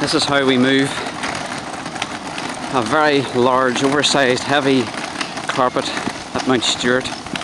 This is how we move a very large, oversized, heavy carpet at Mount Stewart.